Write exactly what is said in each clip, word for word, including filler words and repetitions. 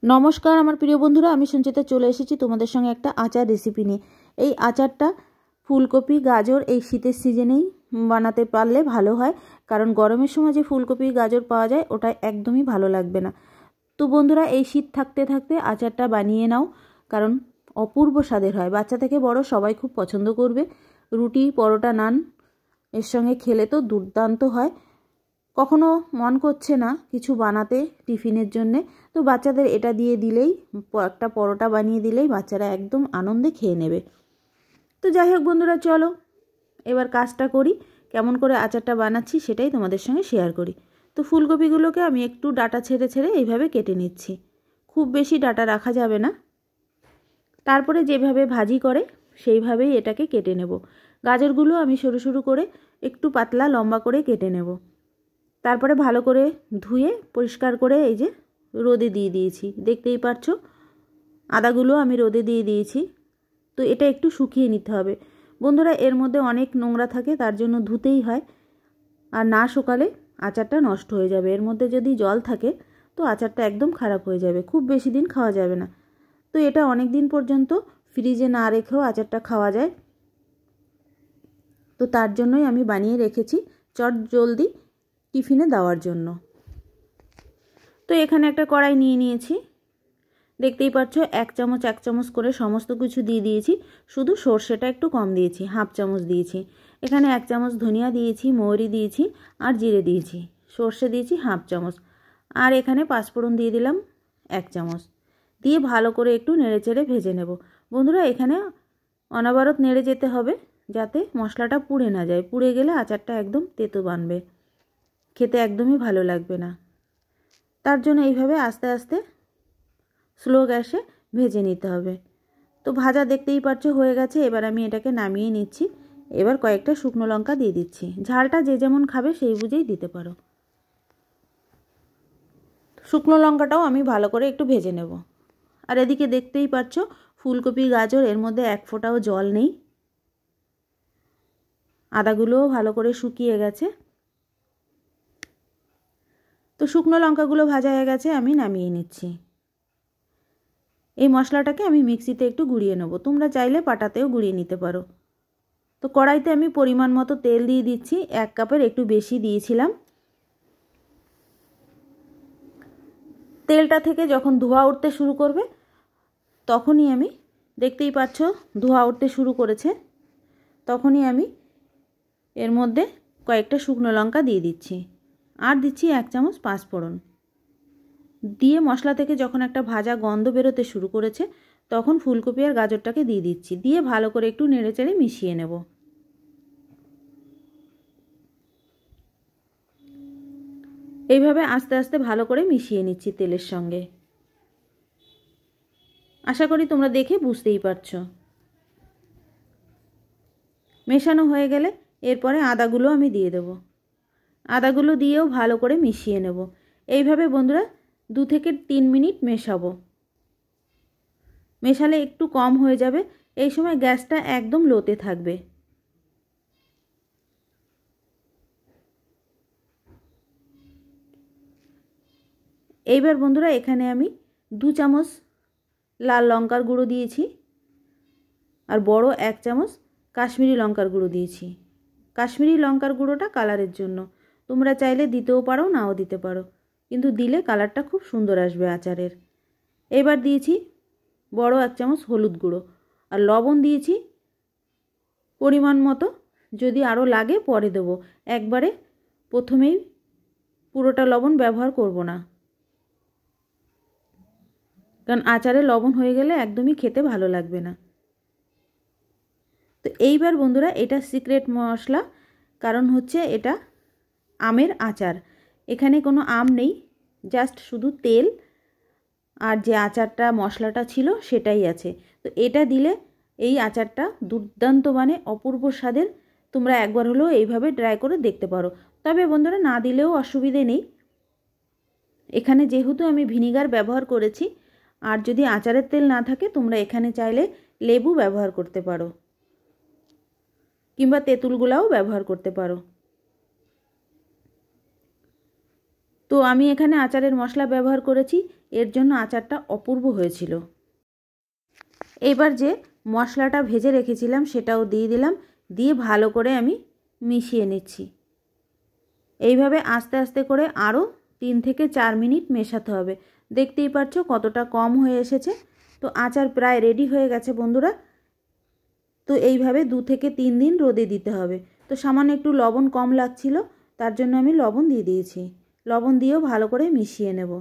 নমস্কার আমার প্রিয় বন্ধুরা, আমি সঞ্চিতা চলে এসেছি তোমাদের সঙ্গে একটা আচার রেসিপি নিয়ে। এই আচারটা ফুলকপি গাজর এই শীতের সিজনেই বানাতে পারলে ভালো হয়, কারণ গরমের সময় যে ফুলকপি গাজর পাওয়া যায় ওটা একদমই ভালো লাগবে না। তো বন্ধুরা, এই শীত থাকতে থাকতে আচারটা বানিয়ে নাও, কারণ অপূর্ব স্বাদের হয়। বাচ্চা থেকে বড় সবাই খুব পছন্দ করবে। রুটি, পরোটা, নান এর সঙ্গে খেলে তো দুর্দান্ত হয়। কখনো মন করছে না কিছু বানাতে টিফিনের জন্যে, তো বাচ্চাদের এটা দিয়ে দিলেই, একটা পরোটা বানিয়ে দিলেই বাচ্চারা একদম আনন্দে খেয়ে নেবে। তো যাই হোক বন্ধুরা, চলো এবার কাজটা করি। কেমন করে আচারটা বানাচ্ছি সেটাই তোমাদের সঙ্গে শেয়ার করি। তো ফুলকপিগুলোকে আমি একটু ডাটা ছেড়ে ছেড়ে এইভাবে কেটে নিচ্ছি। খুব বেশি ডাটা রাখা যাবে না। তারপরে যেভাবে ভাজি করে সেইভাবেই এটাকে কেটে নেব। গাজরগুলো আমি সরু সরু করে একটু পাতলা লম্বা করে কেটে নেব। তারপরে ভালো করে ধুয়ে পরিষ্কার করে এই যে রোদে দিয়ে দিয়েছি, দেখতেই পাচ্ছো। আদাগুলো আমি রোদে দিয়ে দিয়েছি। তো এটা একটু শুকিয়ে নিতে হবে বন্ধুরা। এর মধ্যে অনেক নোংরা থাকে, তার জন্য ধুতেই হয়। আর না শুকালে আচারটা নষ্ট হয়ে যাবে। এর মধ্যে যদি জল থাকে তো আচারটা একদম খারাপ হয়ে যাবে, খুব বেশি দিন খাওয়া যাবে না। তো এটা অনেক দিন পর্যন্ত ফ্রিজে না রেখেও আচারটা খাওয়া যায়। তো তার জন্যই আমি বানিয়ে রেখেছি চট জলদি টিফিনে দেওয়ার জন্য। তো এখানে একটা কড়াই নিয়ে নিয়েছি, দেখতেই পাচ্ছ। এক চামচ এক চামচ করে সমস্ত কিছু দিয়ে দিয়েছি। শুধু সর্ষেটা একটু কম দিয়েছি, হাফ চামচ দিয়েছি। এখানে এক চামচ ধনিয়া দিয়েছি, মৌরি দিয়েছি আর জিরে দিয়েছি। সর্ষে দিয়েছি হাফ চামচ, আর এখানে পাঁচফোড়ন দিয়ে দিলাম এক চামচ। দিয়ে ভালো করে একটু নেড়ে চেড়ে ভেজে নেব বন্ধুরা। এখানে অনবরত নেড়ে যেতে হবে যাতে মশলাটা পুড়ে না যায়। পুড়ে গেলে আচারটা একদম তেতো বানবে, খেতে একদমই ভালো লাগবে না। তার জন্য এইভাবে আস্তে আস্তে স্লো গ্যাসে ভেজে নিতে হবে। তো ভাজা দেখতেই পাচ্ছ হয়ে গেছে। এবার আমি এটাকে নামিয়ে নিচ্ছি। এবার কয়েকটা শুকনো লঙ্কা দিয়ে দিচ্ছি। ঝালটা যে যেমন খাবে সেই বুঝেই দিতে পারো। শুকনো লঙ্কাটাও আমি ভালো করে একটু ভেজে নেব। আর এদিকে দেখতেই পাচ্ছ ফুলকপি গাজর এর মধ্যে এক ফোঁটাও জল নেই। আদাগুলোও ভালো করে শুকিয়ে গেছে। তো শুকনো লঙ্কাগুলো ভাজা হয়ে গেছে, আমি নামিয়ে নিচ্ছি। এই মশলাটাকে আমি মিক্সিতে একটু গুঁড়িয়ে নেব। তোমরা চাইলে পাটাতেও গুঁড়িয়ে নিতে পারো। তো কড়াইতে আমি পরিমাণ মতো তেল দিয়ে দিচ্ছি। এক কাপের একটু বেশি দিয়েছিলাম। তেলটা থেকে যখন ধোঁয়া উঠতে শুরু করবে তখনই আমি, দেখতেই পাচ্ছ ধোঁয়া উঠতে শুরু করেছে, তখনই আমি এর মধ্যে কয়েকটা শুকনো লঙ্কা দিয়ে দিচ্ছি। আর দিচ্ছি এক চামচ পাঁচফোড়ন। দিয়ে মশলা থেকে যখন একটা ভাজা গন্ধ বেরোতে শুরু করেছে তখন ফুলকপি আর গাজরটাকে দিয়ে দিচ্ছি। দিয়ে ভালো করে একটু নেড়েচেড়ে মিশিয়ে নেব। এইভাবে আস্তে আস্তে ভালো করে মিশিয়ে নিচ্ছি তেলের সঙ্গে। আশা করি তোমরা দেখে বুঝতেই পারছো। মেশানো হয়ে গেলে এরপরে আদাগুলো আমি দিয়ে দেব। আদাগুলো দিয়েও ভালো করে মিশিয়ে নেব। এইভাবে বন্ধুরা দু থেকে তিন মিনিট মেশাবো। মেশালে একটু কম হয়ে যাবে, এই সময় গ্যাসটা একদম লোতে থাকবে। এইবার বন্ধুরা এখানে আমি দু চামচ লাল লঙ্কার গুঁড়ো দিয়েছি, আর বড় এক চামচ কাশ্মীরি লঙ্কার গুঁড়ো দিয়েছি। কাশ্মীরি লঙ্কার গুঁড়োটা কালারের জন্য, তোমরা চাইলে দিতেও পারো নাও দিতে পারো, কিন্তু দিলে কালারটা খুব সুন্দর আসবে আচারের। এবার দিয়েছি বড় এক চামচ হলুদ গুঁড়ো, আর লবণ দিয়েছি পরিমাণ মতো। যদি আরও লাগে পরে দেবো, একবারে প্রথমেই পুরোটা লবণ ব্যবহার করব না, কারণ আচারে লবণ হয়ে গেলে একদমই খেতে ভালো লাগবে না। তো এইবার বন্ধুরা এটা সিক্রেট মশলা, কারণ হচ্ছে এটা আমের আচার। এখানে কোনো আম নেই, জাস্ট শুধু তেল আর যে আচারটা মশলাটা ছিল সেটাই আছে। তো এটা দিলে এই আচারটা দুর্দান্ত মানে অপূর্ব স্বাদের। তোমরা একবার হলেও এইভাবে ট্রাই করে দেখতে পারো। তবে বন্ধুরা না দিলেও অসুবিধে নেই। এখানে যেহেতু আমি ভিনিগার ব্যবহার করেছি, আর যদি আচারের তেল না থাকে তোমরা এখানে চাইলে লেবু ব্যবহার করতে পারো, কিংবা তেঁতুলগুলাও ব্যবহার করতে পারো। তো আমি এখানে আচারের মশলা ব্যবহার করেছি। এর জন্য আচারটা অপূর্ব হয়েছিল। এবার যে মশলাটা ভেজে রেখেছিলাম সেটাও দিয়ে দিলাম, দিয়ে ভালো করে আমি মিশিয়ে নিচ্ছি। এইভাবে আস্তে আস্তে করে আরও তিন থেকে চার মিনিট মেশাতে হবে। দেখতেই পাচ্ছ কতটা কম হয়ে এসেছে। তো আচার প্রায় রেডি হয়ে গেছে বন্ধুরা। তো এইভাবে দু থেকে তিন দিন রোদে দিতে হবে। তো সামান্য একটু লবণ কম লাগছিল, তার জন্য আমি লবণ দিয়ে দিয়েছি। লবণ দিয়েও ভালো করে মিশিয়ে নেব।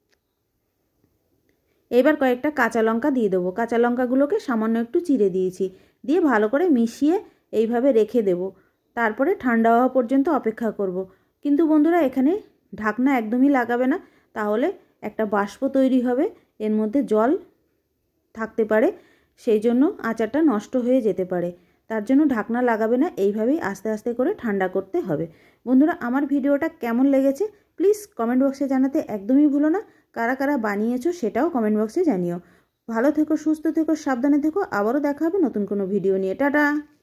এবার কয়েকটা কাঁচা লঙ্কা দিয়ে দেবো। কাঁচা লঙ্কাগুলোকে সামান্য একটু চিড়ে দিয়েছি, দিয়ে ভালো করে মিশিয়ে এইভাবে রেখে দেব। তারপরে ঠান্ডা হওয়া পর্যন্ত অপেক্ষা করব। কিন্তু বন্ধুরা এখানে ঢাকনা একদমই লাগাবে না, তাহলে একটা বাষ্প তৈরি হবে, এর মধ্যে জল থাকতে পারে, সেই জন্য আচারটা নষ্ট হয়ে যেতে পারে। তার জন্য ঢাকনা লাগাবে না, এইভাবেই আস্তে আস্তে করে ঠান্ডা করতে হবে। বন্ধুরা আমার ভিডিওটা কেমন লেগেছে প্লিজ কমেন্ট বক্সে জানাতে একদমই ভুলো না। কারা কারা বানিয়েছো সেটাও কমেন্ট বক্সে জানিও। ভালো থেকো, সুস্থ থেকো, সাবধানে থেকো। আবারও দেখা হবে নতুন কোনো ভিডিও নিয়ে। টাটা।